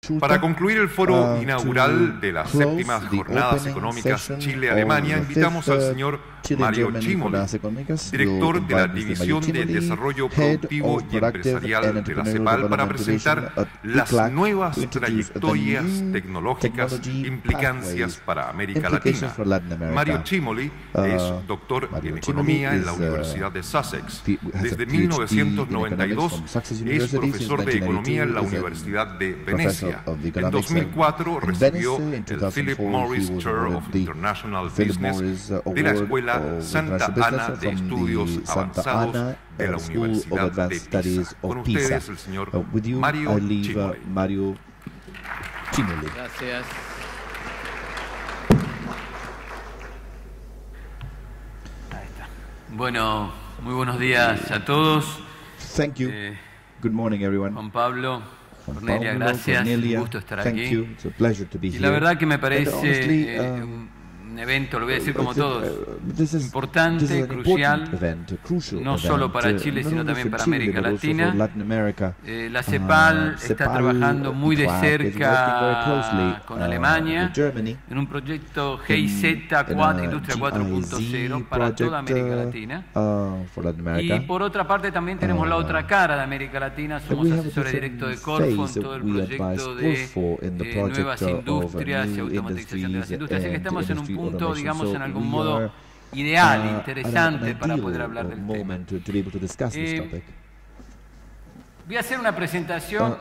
Para concluir el foro inaugural de las séptimas jornadas económicas Chile-Alemania, invitamos al señor Mario Cimoli, director de la División de Desarrollo Productivo y Empresarial de la CEPAL, para presentar las nuevas trayectorias tecnológicas implicancias para América Latina. Mario Cimoli es doctor en Economía en la Universidad de Sussex. Desde 1992 es profesor de Economía en la Universidad de Venecia. En 2004 recibió el Philip Morris Chair of International Business de la Escuela Santa Ana de Estudios Avanzados de la Universidad de Pisa. Con ustedes el señor Mario Cimoli. Gracias. Ahí está. Bueno, muy buenos días a todos. Thank you. Good morning, everyone. Juan Pablo, Cornelia, gracias. Un gusto estar aquí. It's a pleasure to be y la verdad que me parece un evento, lo voy a decir como todos, importante, crucial, no solo para Chile, sino también para América Latina. La CEPAL está trabajando muy de cerca con Alemania en un proyecto GIZ Industria 4.0 para toda América Latina. Y por otra parte también tenemos la otra cara de América Latina, somos asesores directos de Corfo en todo el proyecto de nuevas industrias y automatización de las industrias, así que estamos en un punto, digamos, en algún modo ideal, interesante para poder hablar del tema. Voy a hacer una presentación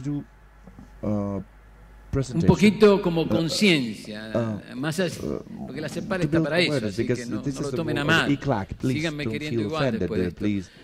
un poquito como conciencia, más porque la CEPAL está para eso, así que no lo tomen a mal, síganme queriendo igual después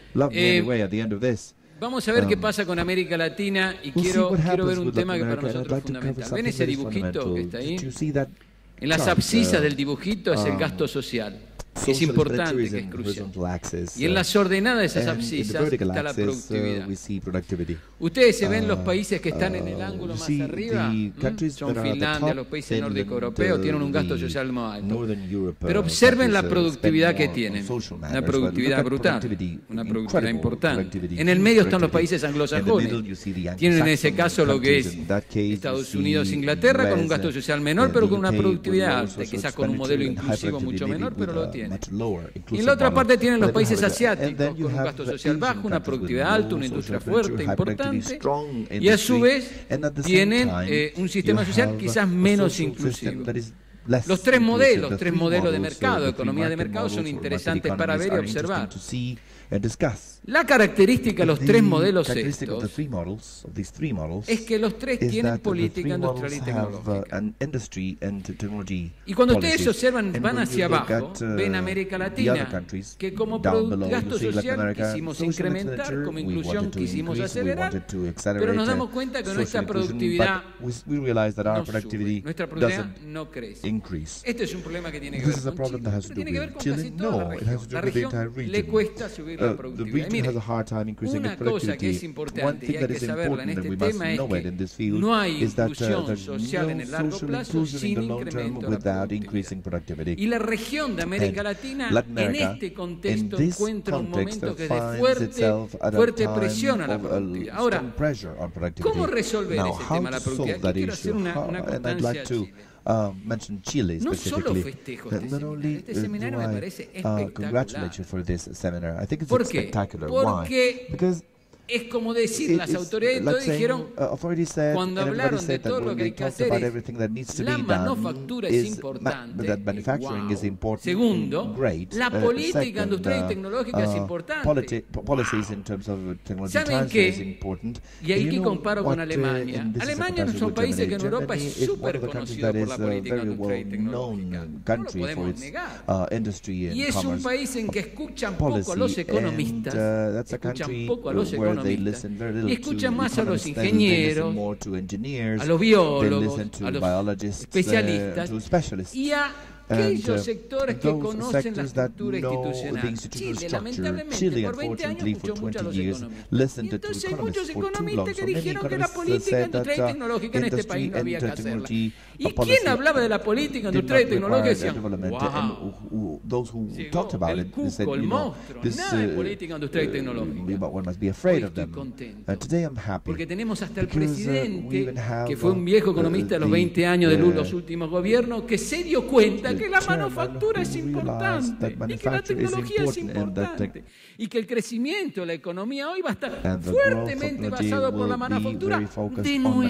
de esto. Vamos a ver qué pasa con América Latina y quiero ver un tema que para nosotros es fundamental. ¿Ven ese dibujito que está ahí? En las abscisas del dibujito es el gasto social, que es importante, que es crucial. Y en las ordenadas de esas abscisas está la productividad. Ustedes se ven los países que están en el ángulo más arriba, son Finlandia, los países nórdicos europeos, tienen un gasto social más alto. Pero observen la productividad que tienen, una productividad brutal, una productividad importante. En el medio están los países anglosajones, tienen en ese caso lo que es Estados Unidos, Inglaterra, con un gasto social menor, pero con una productividad alta, quizás con un modelo inclusivo mucho menor, pero lo tienen. Y en la otra parte tienen los países asiáticos, con un gasto social bajo, una productividad alta, una industria fuerte, importante, y a su vez tienen un sistema social quizás menos inclusivo. Los tres modelos de mercado, economía de mercado, son interesantes para ver y observar. La característica de los tres modelos estos es que los tres tienen política industrial y tecnológica. Y cuando ustedes observan, van hacia abajo, ven América Latina, que como gasto social quisimos incrementar, como inclusión quisimos acelerar, pero nos damos cuenta que nuestra productividad no sube, nuestra productividad no crece. Este es un problema que tiene que ver con Chile, pero tiene que ver con casi toda la región. La región le cuesta subir la productividad. Mire, una cosa que es importante y hay que saberla en este tema es que no hay inclusión social en el largo plazo sin incremento de la productividad. Y la región de América Latina en este contexto encuentra un momento que es de fuerte presión a la productividad. Ahora, ¿cómo resolver ese tema de la productividad? Aquí quiero hacer una constancia a Chile. No solo festejo este seminario me parece espectacular. ¿Por qué? Porque es como decir, las autoridades dijeron, cuando hablaron de todo lo que hay que hacer, la manufactura es importante. Wow. Segundo, la política industrial y tecnológica es importante. ¿Saben qué? Y aquí comparo con Alemania. Alemania son países que en Europa es súper conocido por la política industrial y tecnológica. No lo podemos negar. Y es un país en que escuchan poco a los economistas, y escuchan más a los ingenieros, a los biólogos, a los especialistas y a aquellos sectores que conocen la estructura institucional. Chile, lamentablemente, por 20 años escuchó mucho a los economistas. Y entonces hay muchos economistas que dijeron que la política industrial y tecnológica en este país no había que hacerla. ¿Y quién hablaba de la política industrial y tecnológica? Decían, wow, el cuco, el monstruo, nada de política industrial y tecnológica. Hoy estoy contento, porque tenemos hasta el presidente, que fue un viejo economista de los 20 años de los últimos gobiernos, que se dio cuenta que la manufactura es importante y que la tecnología es importante y que el crecimiento de la economía hoy va a estar fuertemente basado por la manufactura de nuevo.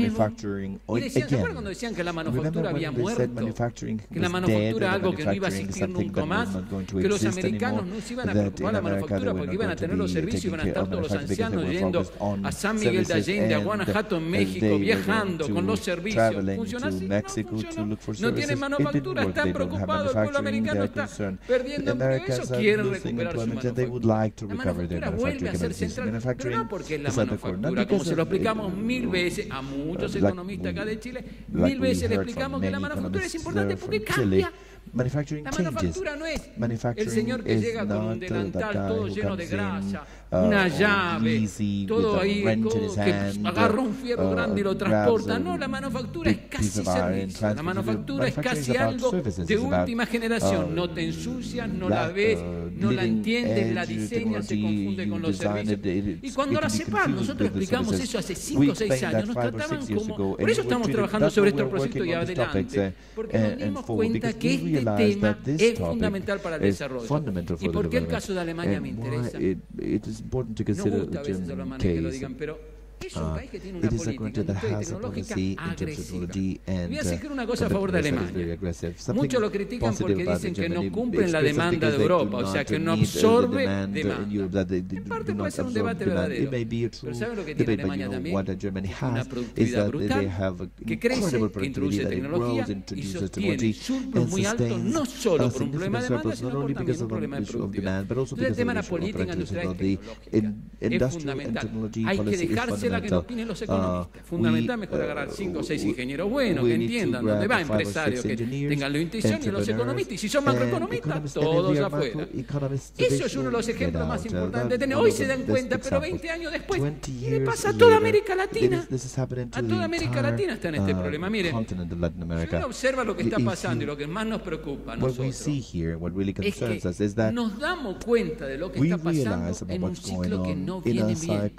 Y decían, ¿se acuerdan cuando decían que la manufactura había muerto? Que la manufactura es algo que no iba a existir nunca más, que los americanos no se iban a preocupar de la manufactura porque iban a tener los servicios, iban a estar todos los ancianos yendo a San Miguel de Allende, a Guanajuato en México, viajando con los servicios. ¿Funciona así? No funcionó. No tienen manufactura, están preocupados, el pueblo americano está perdiendo empleo. Eso quieren recuperar su manufactura. La manufactura vuelve a ser central, pero no porque es la manufactura, como se lo explicamos mil veces a muchos economistas acá de Chile, mil veces le explicamos que la manufactura es importante porque cambia. La manufactura no es el señor que llega con un delantal todo lleno de grasa, una llave, todo ahí, que agarra un fierro grande y lo transporta. No, la manufactura es casi servicio. La manufactura es casi algo de última generación. No te ensucias, no la ves, no la entiendes, la diseñas, se confunde con los servicios. Y cuando la sepan, nosotros explicamos eso hace 5 o 6 años, nos trataban como... Por eso estamos trabajando sobre estos proyectos y adelante, porque nos dimos cuenta que este tema es fundamental para el desarrollo. ¿Y por qué el caso de Alemania me interesa? No gusta a veces a los alemanes que lo digan, pero es un país que tiene una política industrial y tecnológica agresiva. Voy a decir una cosa a favor de Alemania. Muchos lo critican porque dicen que no cumplen la demanda de Europa, o sea, que no absorbe demanda. En parte puede ser un debate verdadero, pero ¿saben lo que tiene Alemania también? Una productividad brutal, que crece, que introduce tecnología y sostiene surplus muy altos, no solo por un problema de demanda, sino por también un problema de productividad. Entonces el tema de la política industrial y tecnológica es fundamental. Hay que dejarse la que nos opinen los economistas. Fundamental, mejor agarrar 5 o 6 ingenieros buenos que entiendan dónde va, empresarios que tengan la intuición, y los economistas. Y si son macroeconomistas, todos afuera. Eso es uno de los ejemplos más importantes de tener. Hoy se dan cuenta, pero 20 años después, y le pasa a toda América Latina. A toda América Latina está en este problema. Miren, si uno observa lo que está pasando y lo que más nos preocupa a nosotros, es que nos damos cuenta de lo que está pasando en un ciclo que no viene bien.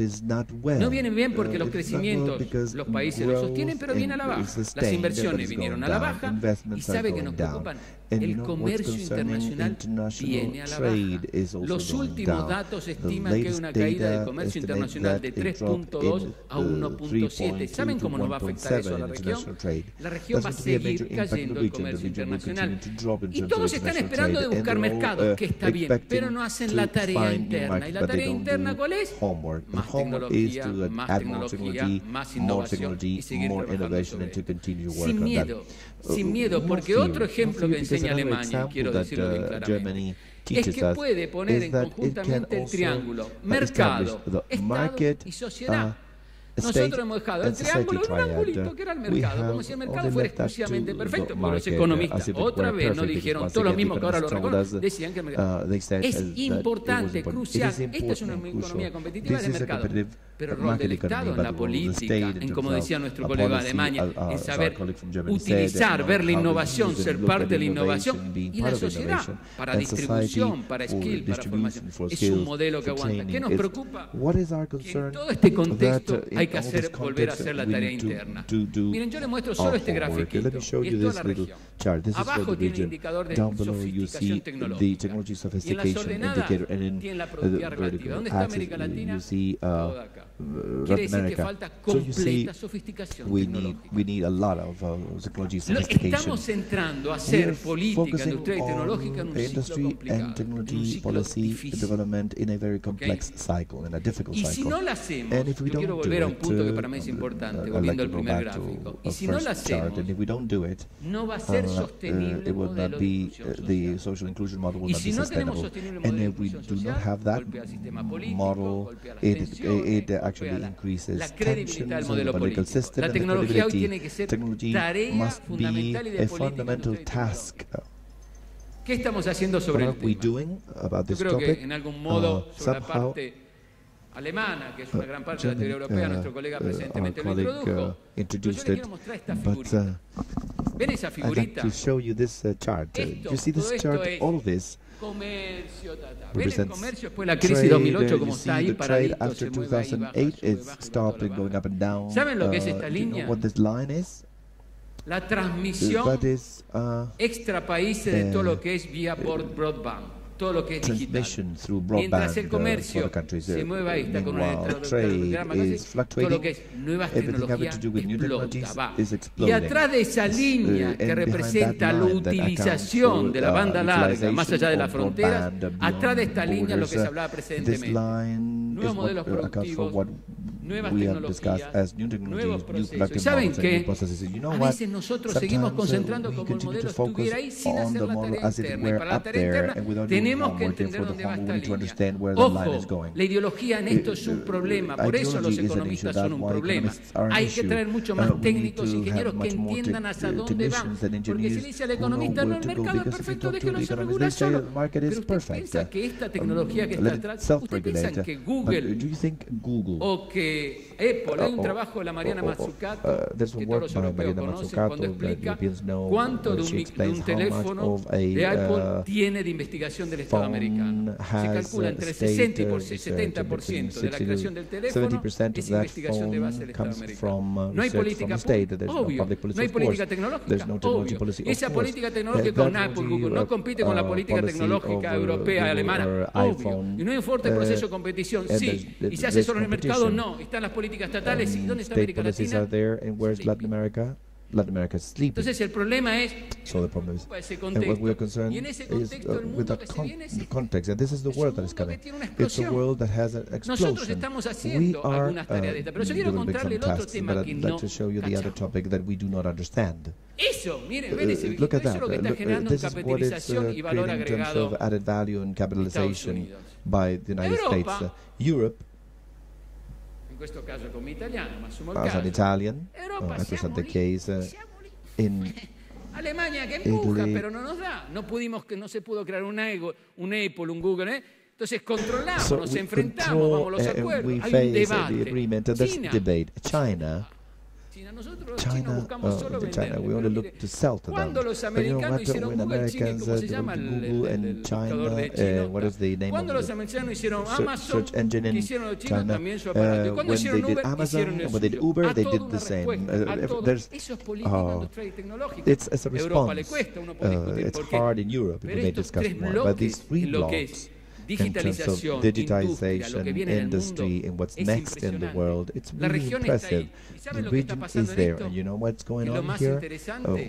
No vienen bien porque los crecimientos, los países los sostienen, pero vienen a la baja. Las inversiones vinieron a la baja y sabe que nos preocupan. El comercio internacional viene a la baja. Los últimos datos estiman que hay una caída del comercio internacional de 3.2 a 1.7. ¿Saben cómo nos va a afectar eso a la región? La región va a seguir cayendo el comercio internacional. Y todos están esperando de buscar mercados, que está bien, pero no hacen la tarea interna. ¿Y la tarea interna cuál es? Más tecnología, más innovación y seguir trabajando sobre eso. Sin miedo, porque otro ejemplo que enseña Alemania, quiero decirlo bien claramente, es que puede poner en conjuntamente el triángulo mercado, Estado y sociedad. Nosotros hemos dejado el triángulo en un angulito que era el mercado, como si el mercado fuera exclusivamente perfecto, porque los economistas otra vez no dijeron todo lo mismo que ahora lo reconocen, decían que el mercado es importante, crucial. Esta es una economía competitiva de mercado, pero el rol del Estado en la política, en como decía nuestro colega de Alemania, en saber utilizar, ver la innovación, ser parte de la innovación, y la sociedad para distribución, para skill, para formación. Es un modelo que aguanta. ¿Qué nos preocupa? Que en todo este contexto hay que volver a hacer la tarea interna. Miren, yo les muestro solo este grafiquito, y es toda la región. Abajo tiene el indicador de sofisticación tecnológica, y en las ordenadas tiene la productividad relativa. ¿Dónde está América Latina? Todo acá. Quiere decir que falta completa sofisticación tecnológica. Estamos entrando a hacer política industrial y tecnológica en un ciclo complicado, en un ciclo difícil. Y si no la hacemos, yo quiero volver a un punto que para mí es importante, volviendo al primer gráfico. Y si no la hacemos, no va a ser sostenible el modelo de inclusión social. Y si no tenemos sostenible el modelo de inclusión social, golpea al sistema político, golpea las tensiones, la credibilidad del modelo político. La tecnología hoy tiene que ser tarea fundamental y de política industrial y tecnológica. ¿Qué estamos haciendo sobre el tema? Yo creo que en algún modo sobre la parte alemana, que es una gran parte de la teoría europea, nuestro colega presentemente lo introdujo. Pero yo le quiero mostrar esta figurita. ¿Ven esa figurita? Esto, todo esto es comercio, ¿ven el comercio después de la crisis 2008 como está ahí paradito, se mueve ahí, baja. ¿Saben lo que es esta línea? La transmisión extra países de todo lo que es vía broadband, todo lo que es digital. Mientras el comercio se mueve ahí, está con una todo lo que es nuevas tecnologías explota, va. Y atrás de esa línea que representa la utilización de la banda larga más allá de las fronteras, atrás de esta línea lo que se hablaba precedentemente, nuevos modelos productivos, nuevas tecnologías, nuevos procesos. ¿Saben qué? A veces nosotros seguimos concentrando como el modelo estuviera ahí sin hacer la tarea interna. Y para la tarea interna tenemos que entender dónde va esta línea. Ojo, la ideología en esto es un problema, por eso los economistas son un problema. Hay que traer mucho más técnicos, ingenieros que entiendan hacia dónde van. Porque si le dice al economista, no, el mercado es perfecto, déjelo se regula solo. Pero usted piensa que esta tecnología que está atrás, usted piensa que Google o que Apple, hay un trabajo de la Mariana Mazzucato, que todos los europeos conocen, cuando explica cuánto de un teléfono de Apple tiene de investigación del Estado americano. Se calcula entre el 60 y 70% de la creación del teléfono es investigación de base del Estado americano. No hay política pública, obvio. No hay política tecnológica, obvio. Esa política tecnológica con Apple, Google, no compite con la política tecnológica europea y alemana, obvio. Y no hay un fuerte proceso de competición, sí. Y se hace solo en el mercado, no. Están las políticas estatales. ¿Y dónde está América Latina? Entonces el problema es ese contexto. Y en ese contexto el mundo que se viene es un mundo que tiene una explosión. Nosotros estamos haciendo algunas tareas de esta, pero yo quiero contarle el otro tema que no cachamos. Eso, miren, ven ese video, eso es lo que está generando capitalización y valor agregado Estados Unidos. Europa, in questo caso come italiano, ma assumo il caso. Europa siamo lì. Alemania que empuja, pero no nos da. No se pudo crear un Apple, un Google, ¿eh? Entonces controlamos, nos enfrentamos, vamos a los acuerdos. Hay un debate. China, nosotros los chinos buscamos solo vender. Cuando los americanos hicieron Google, China, ¿cómo se llama el buscador de chino? Cuando los americanos hicieron Amazon, que hicieron los chinos también su aparato. Y cuando hicieron Uber, hicieron eso. A todo una respuesta, a todo. Eso es política industrial y tecnológica. Europa le cuesta, uno puede discutir por qué. Pero estos tres bloques, en lo que es digitalización, industria, lo que viene en el mundo, es impresionante. La región está ahí. ¿Y saben lo que está pasando en esto? Y lo más interesante,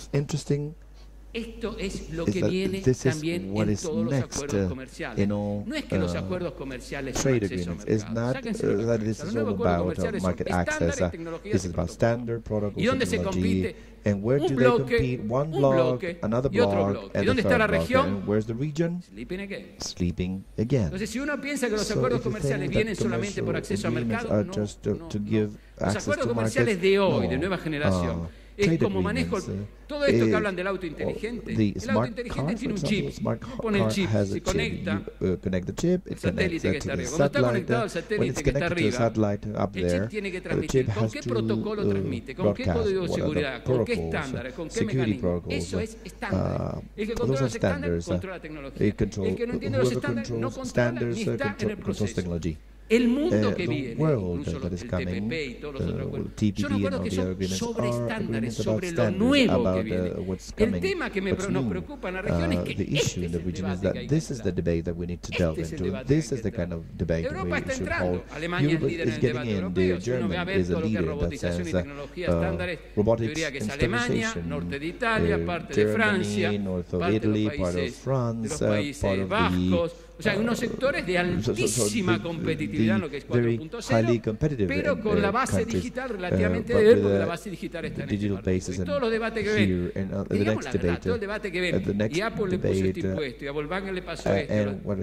esto es lo que viene también en todos los acuerdos comerciales. No es que los acuerdos comerciales son acceso al mercado. Sáquense lo que los nuevos acuerdos comerciales son estándares, tecnologías y protocolos. ¿Y dónde se compite? Un bloque y otro bloque. ¿Y dónde está la región? Sleeping again. Entonces, si uno piensa que los acuerdos comerciales vienen solamente por acceso al mercado, no. Los acuerdos comerciales de hoy, de nueva generación, es como manejo todo esto que hablan del auto inteligente. El auto inteligente tiene un chip. Pone el chip, se conecta al satélite que está arriba. Cuando está conectado al satélite que está arriba, el chip tiene que transmitir. ¿Con qué protocolo transmite? ¿Con qué código de seguridad? ¿Con qué estándares? ¿Con qué mecanismo? Eso es estándar. El que controla los estándares controla la tecnología. El que no entiende los estándares no controla ni está en el proceso. El mundo que viene, incluso el TPP y todos los otros acuerdos, son acuerdos que son sobre estándares, sobre lo nuevo que viene. El tema que nos preocupa en la región es que este es el debate que hay. Europa está entrando, Alemania es líder en el debate europeo. Si uno ve a ver todo lo que es robotización y tecnología estándares, yo diría que es Alemania, norte de Italia, parte de Francia, parte de los Países Bajos, O sea, unos sectores de altísima competitividad en lo que es 4.0, pero con la base digital relativamente débil, porque la base digital está en este marco. Y todos los debates que ven, digamos la verdad, todo el debate que ven, y Apple le puso este impuesto, y a Volkswagen le pasó esto,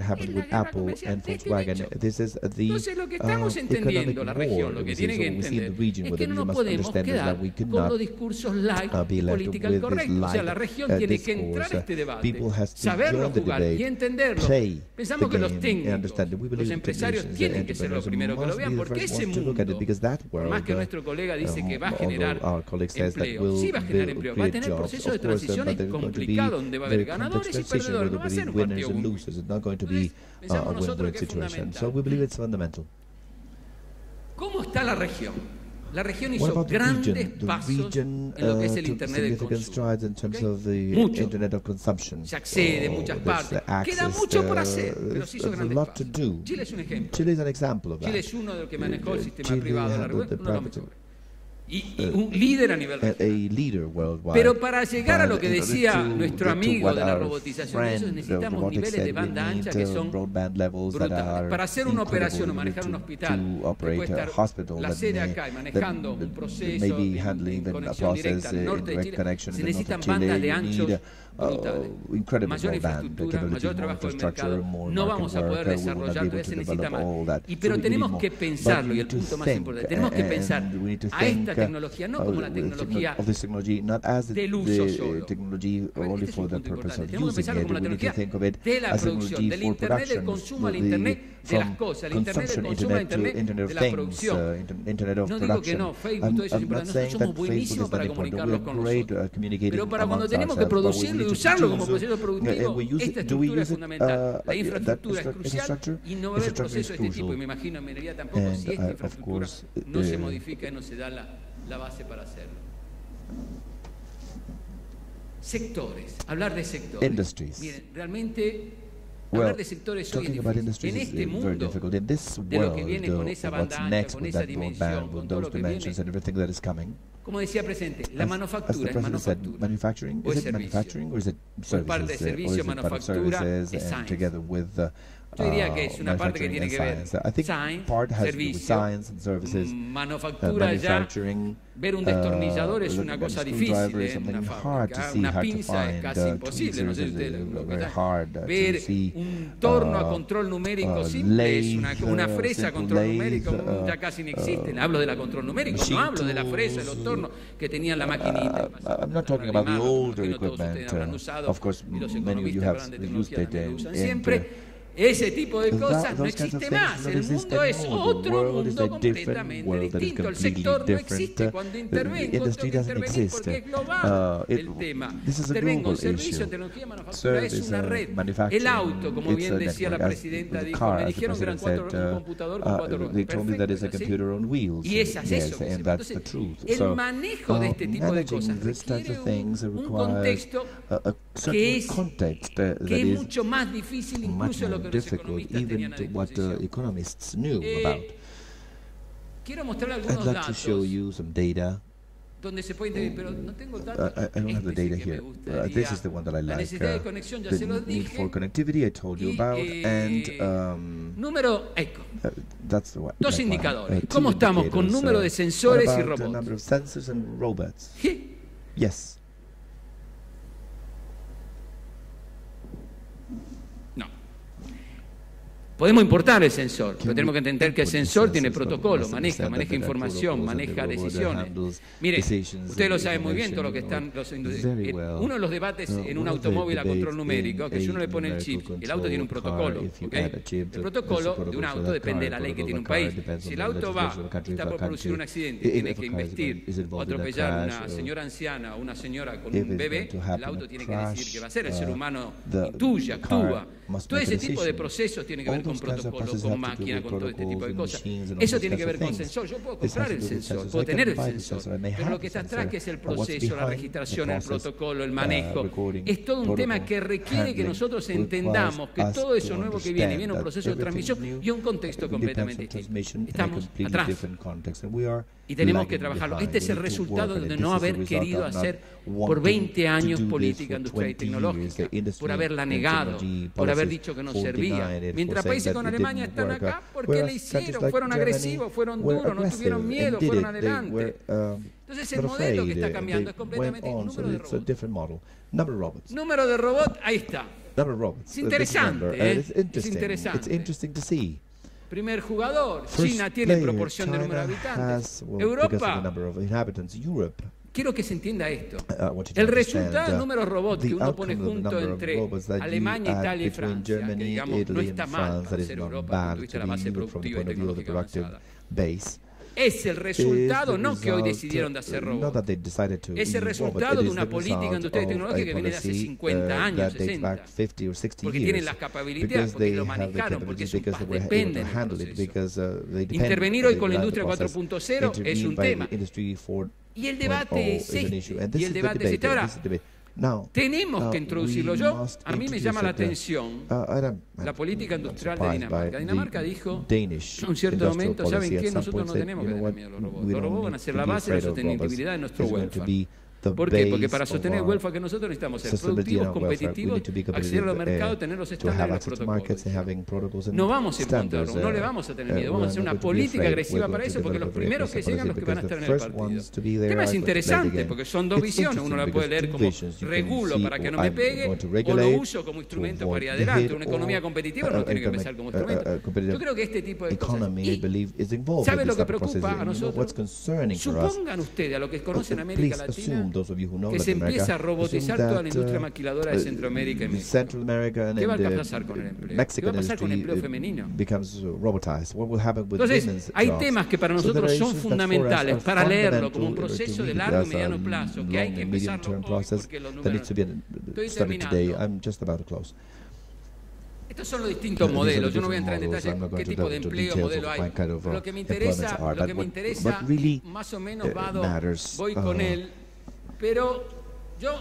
entonces lo que estamos entendiendo, la región, lo que tiene que entender, es que no nos podemos quedar con los discursos light, political correct. O sea, la región tiene que entrar a este debate, saberlo jugar y entenderlo. Pensamos que los técnicos, los empresarios tienen que ser los primeros que lo vean, porque ese mundo, por más que nuestro colega dice que va a generar empleo, sí va a generar empleo, va a tener procesos de transiciones complicados donde va a haber ganadores y perdedores, no va a ser un partido único. Pensamos nosotros que es fundamental. ¿Cómo está la región? La región hizo grandes pasos en lo que es el Internet de consumo. Mucho. Se accede en muchas partes. Queda mucho por hacer, pero se hizo grandes pasos. Chile es un ejemplo. Chile es uno de los que manejó el sistema privado, uno de los mejores. Y un líder a nivel regional. Pero para llegar a lo que decía nuestro amigo de la robotización, eso necesitamos niveles de banda ancha que son brutales. Para hacer una operación o manejar un hospital, que puede estar la sede acá y manejando un proceso en conexión directa al norte de Chile, se necesitan bandas de ancho brutales. Mayor infraestructura, mayor trabajo del mercado. No vamos a poder desarrollar, todavía se necesita más. Pero tenemos que pensarlo, y el punto más importante, tenemos que pensar a esta tecnología no como la tecnología del uso solo. Tenemos que pensarlo como la tecnología de la producción, del Internet del consumo al Internet de las cosas, el Internet del consumo al Internet de la producción. No digo que no, Facebook, todo eso es importante. Nosotros somos buenísimos para comunicarnos con nosotros. Pero para cuando tenemos que producirlo y usarlo como proceso productivo, esta estructura es fundamental. La infraestructura es crucial y no va a haber proceso de este tipo. Y me imagino en minería tampoco, si esta infraestructura no se modifica y no se da la base para hacerlo. Sectores, hablar de sectores. Miren, realmente hablar de sectores hoy es difícil. En este mundo, de lo que viene con esa banda ancha, con esa dimensión, con todo lo que viene, como decía presente, la manufactura es manufactura o es servicio. Por parte de servicio, manufactura es science. Yo diría que es una parte que tiene que ver science, servicio, manufactura ya. Ver un destornillador es una cosa difícil en una fábrica, una pinza es casi imposible, no sé si ustedes lo que ver un torno a control numérico simple es una fresa a control numérico ya casi no existe. Hablo de la control numérico, no hablo de la fresa, de los tornos que tenían la maquinita. I'm not talking about the older equipment. Of course, many of you have used it siempre. Ese tipo de cosas no existe más. El mundo es otro mundo completamente distinto. El sector no existe. Cuando intervengo, tengo que intervenir porque es global el tema. Intervengo en servicio, tecnología, manufactura, es una red. El auto, como bien decía la presidenta, dijo, me dijeron que eran un computador con 4 ruedas. Perfecto, y es eso. Entonces, el manejo de este tipo de cosas requiere un contexto que es mucho más difícil incluso lo que los economistas tenían a disposición. Quiero mostrar algunos datos donde se puede intervenir, pero no tengo datos. I don't have the data here. This is the one that I like. La necesidad de conexión ya se lo dije. For connectivity, I told you about. And número, ecco. That's the one. Dos indicadores. ¿Cómo estamos con número de sensores y robots? Number of sensors and robots. Yes. Podemos importar el sensor, pero tenemos que entender que el sensor tiene protocolo, maneja información, maneja decisiones. Mire, ustedes lo saben muy bien, todo lo que están uno de los debates en un automóvil a control numérico, que si uno le pone el chip, el auto tiene un protocolo. El protocolo de un auto depende de la ley que tiene un país. Si el auto va, está por producir un accidente, tiene que investir o atropellar a una señora anciana o una señora con un bebé, el auto tiene que decidir qué va a hacer. El ser humano intuye, actúa. Todo ese tipo de procesos tiene que ver con con protocolos, con máquinas, con todo este tipo de cosas. Eso tiene que ver con sensor. Yo puedo comprar el sensor, puedo tener el sensor, pero lo que está atrás, que es el proceso, la registración, el protocolo, el manejo, es todo un tema que requiere que nosotros entendamos que todo eso nuevo que viene un proceso de transmisión y un contexto completamente distinto. Estamos atrás y tenemos que trabajarlo. Este es el resultado de no haber querido hacer por 20 años política industrial y tecnológica, por haberla negado, por haber dicho que no servía. Mientras países con Alemania están acá porque le hicieron, fueron agresivos, fueron duros, no tuvieron miedo, fueron adelante. Entonces el modelo que está cambiando es completamente número de robots. Número de robots, ahí está. Es interesante, es interesante. Primer jugador, China tiene proporción de número de habitantes. Europa, quiero que se entienda esto. El resultado del número de robots que uno pone junto entre Alemania, Italia y Francia, que digamos no está mal para ser Europa, porque tuviste la base productiva y tecnológica avanzada, es el resultado, no que hoy decidieron de hacer robots, es el resultado de una política industrial y tecnológica que viene de hace 50 años, 60, porque tienen las capacidades, porque lo manejaron, porque sus padres dependen del proceso. Intervenir hoy con la industria 4.0 es un tema. Y el debate es este. Ahora, tenemos que introducirlo. A mí me llama la atención la política industrial de Dinamarca. Dinamarca dijo en un cierto momento, ¿saben qué? Nosotros no tenemos que tener miedo a los robots. Los robots van a ser la base de la sostenibilidad de nuestro welfare. ¿Por qué? Porque para sostener el welfare que nosotros necesitamos ser productivos, competitivos, acceder a los mercados, tener los estándares y los protocolos. No vamos a encontrar, no le vamos a tener miedo, vamos a hacer una política agresiva para eso, porque los primeros que llegan los que van a estar en el partido. El tema es interesante, porque son dos visiones, uno la puede leer como regulo para que no me pegue, o lo uso como instrumento para ir adelante. Una economía competitiva no tiene que empezar como instrumento. Yo creo que este tipo de cosas. Y ¿sabe lo que preocupa a nosotros? Supongan ustedes, a lo que conocen América Latina, que se empieza a robotizar toda la industria maquiladora de Centroamérica y México. ¿Qué va a pasar con el empleo? ¿Qué va a pasar con el empleo femenino? Entonces, hay temas que para nosotros son fundamentales para leerlo como un proceso de largo y mediano plazo, que hay que empezarlo hoy porque los números... Estoy terminando. Estos son los distintos modelos. Yo no voy a entrar en detalle qué tipo de empleo modelo hay. Pero lo que me interesa más o menos voy con él. Pero yo...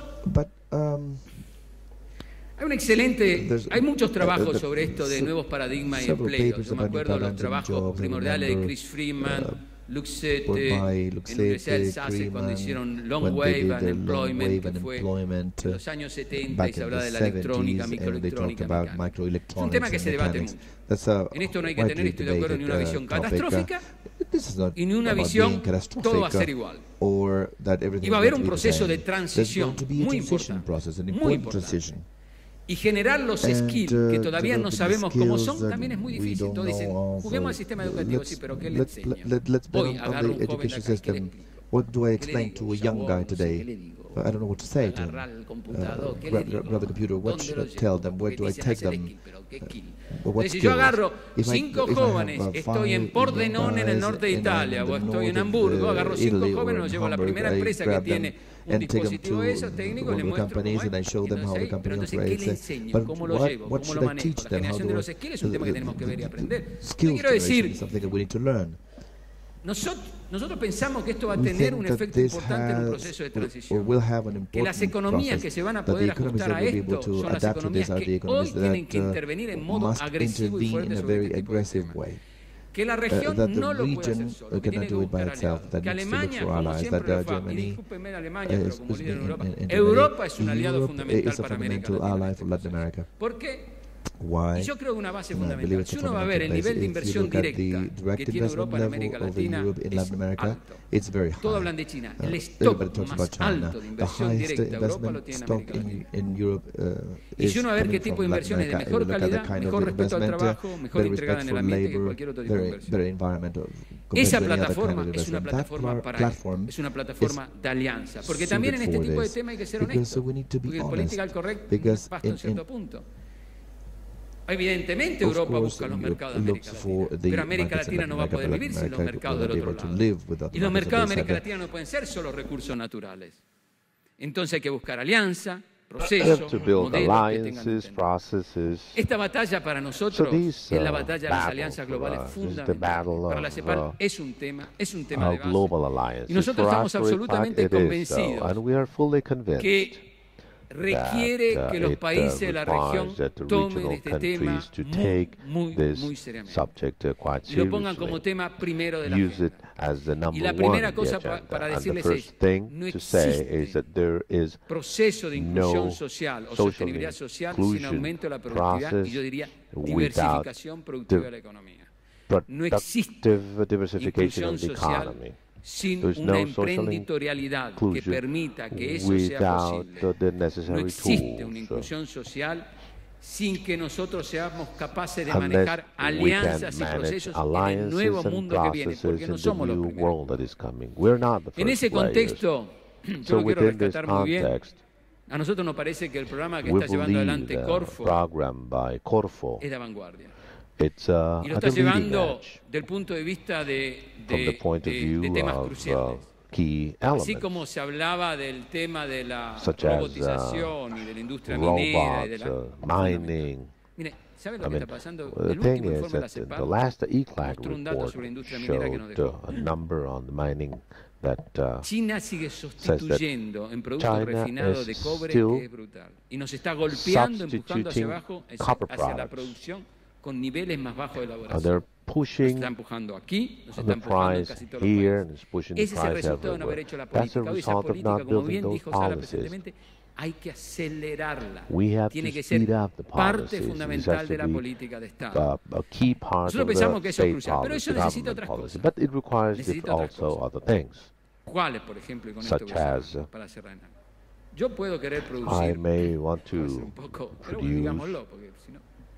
hay muchos trabajos sobre esto de nuevos paradigmas y empleos. Yo me acuerdo de los trabajos primordiales de Chris Freeman, Luxette, en la Universidad del Sussex, cuando hicieron Long Wave and Employment, que fue en los años 70, y se hablaba de la electrónica, microelectrónica, mecánica. Es un tema que se debate mucho. En esto no hay que tener, estoy de acuerdo, ni una visión catastrófica y ni una visión todo va a ser igual. Y va a haber un proceso de transición muy importante. Y generar los skills que todavía no sabemos cómo son también es muy difícil. Todos dicen, juguemos al sistema educativo, sí, pero ¿qué le enseño? Hoy agarro un joven de acá, ¿qué le explico? ¿Qué le digo? I don't know what to say to Agarrar el computador, ¿qué grab le digo? the computer, what should I tell them, where do I take them? Si yo agarro 5 jóvenes, estoy en Pordenone en el norte de Italia, o estoy en Hamburgo, agarro 5 jóvenes, los llevo a la primera empresa que tiene un dispositivo de esos técnicos, les muestro cómo es, pero entonces, ¿qué le enseño? ¿Cómo lo llevo? ¿Cómo lo manejo? La generación de los skills es un tema que tenemos que ver y aprender. Yo quiero decir, nosotros pensamos que esto va a tener un efecto importante en un proceso de transición, que las economías que se van a poder ajustar a esto son las economías que hoy tienen que intervenir en modo agresivo y fuerte sobre este tipo de temas. Que la región no lo puede hacer solo, que tiene que buscar aliados. Que Alemania, como siempre lo hace, y discúlpenme Alemania, pero como líder en Europa, Europa es un aliado fundamental para América Latina. ¿Por qué? Y yo creo que una base fundamental, si uno va a ver el nivel de inversión directa que tiene Europa en América Latina, es alto. Todos hablan de China. El stock más alto de inversión directa Europa lo tiene en América Latina. Y si uno va a ver qué tipo de inversiones de mejor calidad, mejor respeto al trabajo, mejor integrada en el ambiente que cualquier otro tipo de inversión. Esa plataforma es una plataforma para esto, es una plataforma de alianza. Porque también en este tipo de temas hay que ser honesto, porque el political correct basta a un cierto punto. Evidentemente Europa busca los mercados de América Latina, pero América Latina no va a poder vivir sin los mercados del otro lado. Y los mercados de América Latina no pueden ser solo recursos naturales. Entonces hay que buscar alianza, proceso, to build modelo que tengan alliances, entender. processes. Esta batalla para So nosotros this es la batalla de las battle alianzas for globales us is the fundamental. battle Para la of CEPAL es un tema de base. global alliances. Y nosotros For estamos us, for IPAC, absolutamente it is so, convencidos and we are fully convinced que requiere that, que los it, países de la región requires that the tomen regional este tema countries to take muy this seriamente subject quite y lo pongan como seriously, tema primero de la use it agenda. as the Y number la one primera on the cosa agenda. para And the decirles first es, thing no to say is existe that there is proceso de inclusión no social o social sostenibilidad social sin inclusion aumento de la productividad process y yo diría without diversificación productiva de la economía. No existe productive diversification inclusión of the social economy sin There's una no social emprendedorialidad que inclusion permita que eso sea without posible. the No necessary existe una tools. inclusión social sin que nosotros seamos capaces de Unless manejar we can alianzas y manage procesos en el nuevo alliances and mundo que viene, processes porque no in the somos los new primeros. world that is coming. We're not the En first ese players. contexto, yo So lo quiero within this rescatar muy bien. context, A nosotros nos parece que el programa que we está llevando believe adelante the Corfo program by Corfo, es de vanguardia. it's Y lo at está the leading llevando edge del punto de vista from the point of view de temas of cruciales. key Así elements, como se hablaba del tema de la such as robotización y de la industria minera y de robots, la... mining. Mire, ¿sabe lo I que mean, está pasando? the El thing último is informe de la that the CEPAL last ECLAC mostró un dato report sobre la industria minera que nos showed dejó. a number on the mining that China sigue sustituyendo en productos China refinados de is cobre still que es brutal. Y nos está golpeando, empujando hacia substituting abajo, copper hacia la products. producción con niveles más bajos de they're elaboración. Nos pushing está empujando aquí, nos está the empujando en price casi todos los here países. and it's pushing the Ese es el price resultado de no haber everywhere. hecho la That's a política. Hoy esa result of política, not como building bien those dijo Sara policies. precedentemente, hay que acelerarla. We have Tiene to que ser speed up the parte policies. This fundamental has de to la be política de Estado. a key part Nosotros of pensamos the que eso es state crucial, pero policy, eso necesita government otras policy. cosas. But it requires Necesita otras also cosas. other things. ¿Cuáles, por ejemplo? Y con esto Such voy a as, cerrar, para cerrar. Yo puedo querer I producir, may want puede ser to un poco, pero bueno, produce, digámoslo, porque si no...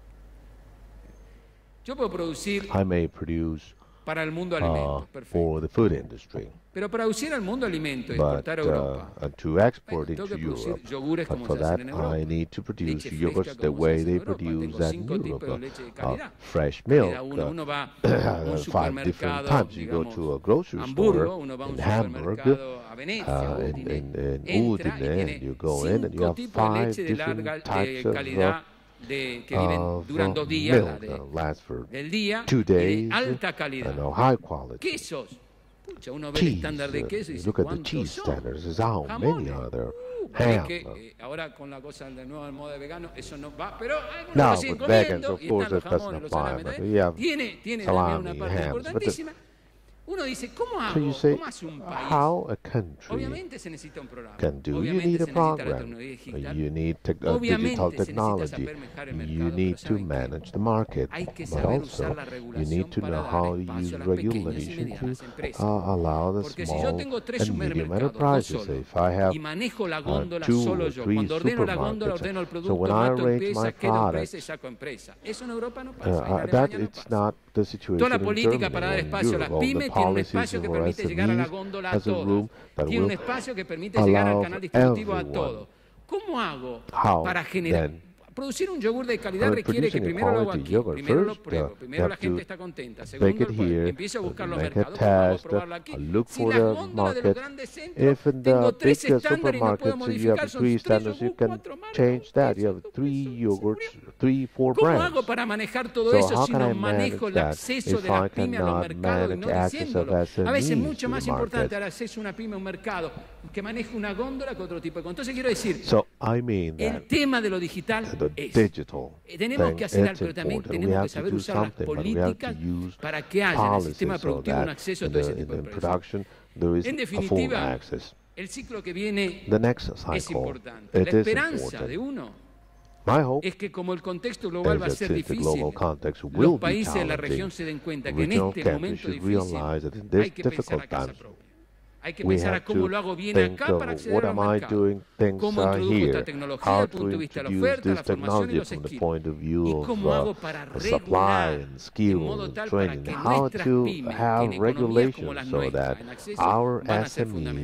Yo puedo producir I may produce para el mundo alimentos, perfecto. for the food industry. Pero para producir al mundo alimentos y But exportar a Europa, and to export tengo into que producir Europe. yogures But como for se hacen that, en Europa. I need to produce Leche yogurts fresca the como se way hace en they Europa. produce Tengo that in 5 tipos Europe. de leche de calidad. Fresh Cada milk. uno va a un 5 different supermercado, times. You go digamos, to a grocery Hamburgo, store uno va a un in Hamburg, supermercado a Venecia, in entra y Udine, tiene and you go in and you 5 have tipos de 5 leche de larga different types of calidad que duran 2 días, la milk. Last for del día, 2 y days, de alta calidad. and of high quality. Quesos. Pucha, uno ve el Cheese. estándar de queso y dice, Look at the ¿cuántos cheese son? standards. Is how many Jamones. are there? Es Ham. que ahora con la cosa de nueva moda de vegano, eso no va, pero algunos No, lo siguen with vegans, comiendo of y course, están los that doesn't jamones, los apply, salames, but ¿eh? you have tiene salami, también una parte hams, but importantísima. Uno dice, ¿cómo So hago? you say, ¿Cómo hace un país? how a country Obviamente se necesita un programa. can do. You Obviamente need a se necesita la program. tecnología digital. You need Obviamente digital se necesita technology. saber manejar el mercado, You need pero to ¿saben qué? manage the market. Hay que But saber also, usar la you regulación need to para know dar how to espacio use a las pequeñas y regulation medianas to empresas. allow the Porque si yo small tengo 3 and medium supermercados, yo enterprises. solo, If I have y manejo la góndola 2 solo or yo, 3 cuando ordeno la góndola, supermarkets, ordeno el so producto, when I mato arrange my empresa, quedo empresa y products, saco empresa. Eso en Europa no pasa, en Alemania that no it's pasa. not the situation Toda la in política Germany para dar or in espacio a las Europe. All the pymes tiene un policies espacio que for permite llegar a la SMEs góndola a has a room todas. that Tiene un will espacio que permite llegar al allow canal distributivo a everyone. todo. ¿Cómo hago How para generar? then? Producir un yogur de calidad requiere que Producing a primero lo hago quality aquí, yogurt, primero lo first, pruebo, you primero la have gente to está contenta, bake segundo it here, empiezo a buscar los make a mercados, ¿cómo hago? test, Probarlo aquí. look Si for las the góndolas de los market. grandes centros, If in tengo the 3 big estándares y no puedo supermarkets you have modificar, son 3 3 standards, you yogur, can 4 marcas, change that. You have 5 3 pesos, yogurts, ¿seguro? 3, 4 ¿Cómo brands. hago para manejar todo So eso how si can no I manejo el manage that acceso if de la I pyme a los cannot mercados y no manage access of diciéndolo? A veces SMEs mucho to más the importante market? dar acceso a una pyme a un mercado que maneje una góndola que otro tipo de... Entonces quiero decir, So I mean that el tema de lo digital the es... digital Tenemos thing, que hacer it's pero también important. We tenemos have que to saber do usar las something, but we have to políticas use para que haya en el sistema policies so productivo un that acceso a in todo ese the, tipo de in empresas. production there is En a full definitiva, access. el ciclo que viene The next es cycle, importante. it La is esperanza important. de uno My hope es que como el contexto global va a is that ser since the difícil, global context will los be países de la challenging, región se den cuenta que en regional este countries momento should difícil realize that in hay this que pensar difficult a casa times, propia. Hay que we pensar a have cómo to lo hago bien think acá of para acceder what al am I mercado. doing things Cómo introdujo here, esta tecnología how desde el to punto de vista de la introduce oferta, la this formación y technology los from the skills. point of view Y of cómo hago para supply regular and de skill modo and tal para training, que how nuestras to pymes have en economías como regulations las so that nuestras en acceso our van a ser SMEs fundamentales.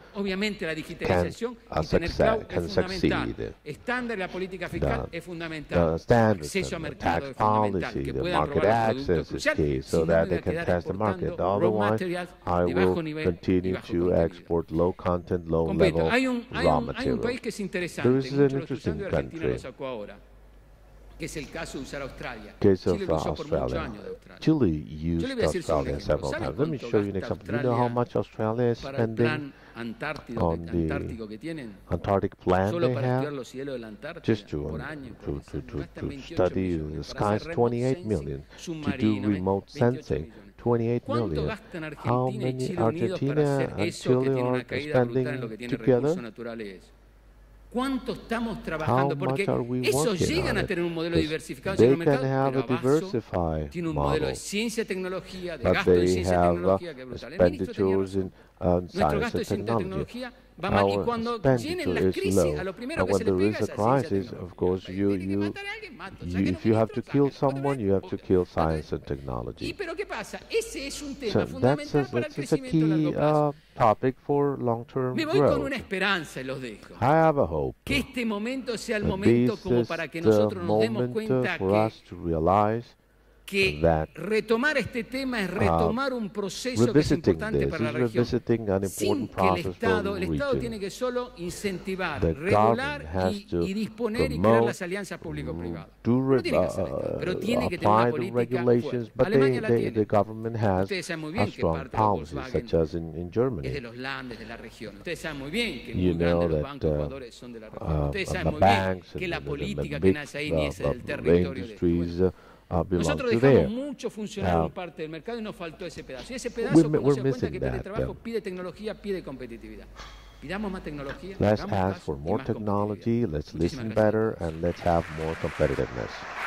Obviamente la digitalización y tener cloud es fundamental. Estándar de la política fiscal es fundamental. Acceso a mercado es fundamental. Que puedan robar los productos cruciales, si no me voy a quedar exportando raw materials de bajo nivel y bajo contenido. Completo. Hay un país que es interesante, muchos lo estoy usando y Argentina lo sacó ahora, que es el caso de usar Australia. Chile lo usó por muchos años de Australia. Chile used Australia several times. Let me show you an example. Do you know how much Australia is spending on the Antarctic plan they have? Just to study the skies, 28 million. To do remote sensing, 28 million. How many Argentina and Chile are spending together? ¿Cuánto estamos trabajando? Porque esos llegan a tener un modelo diversificado en el mercado, pero abajo tiene un modelo de ciencia y tecnología, de gasto en ciencia y tecnología, que es brutal. El ministro tenía razón. Nuestro gasto en ciencia y tecnología va mal. Y cuando vienen las crisis, a lo primero que se le pega es a ciencia y tecnología. If you have to kill someone, you have to kill science and technology. ¿Pero qué pasa? Ese es un tema fundamental para el crecimiento a largo plazo. Topic for long-term Me voy growth. con una esperanza y los dejo. I have a hope. Que este momento sea el momento como para que nosotros nos demos cuenta que retomar este tema es retomar un proceso que es importante para la región, sin que el Estado tiene que solo incentivar, regular y disponer y crear las alianzas público-privadas. No tiene que hacer esto, pero tiene que tener una política fuerte. Alemania la tiene. Ustedes saben muy bien que parte de Volkswagen es de los Landes, de la región. Ustedes saben muy bien que muy grande los bancos jugadores son de la región. Ustedes saben muy bien que la política que nace ahí ni es del territorio de ellos. Nosotros dejamos mucho funcionar en parte del mercado y nos faltó ese pedazo. Y ese pedazo, como se da cuenta que pide trabajo, pide tecnología, pide competitividad. Pidamos más tecnología. Let's ask for more technology, let's listen better, and let's have more competitiveness.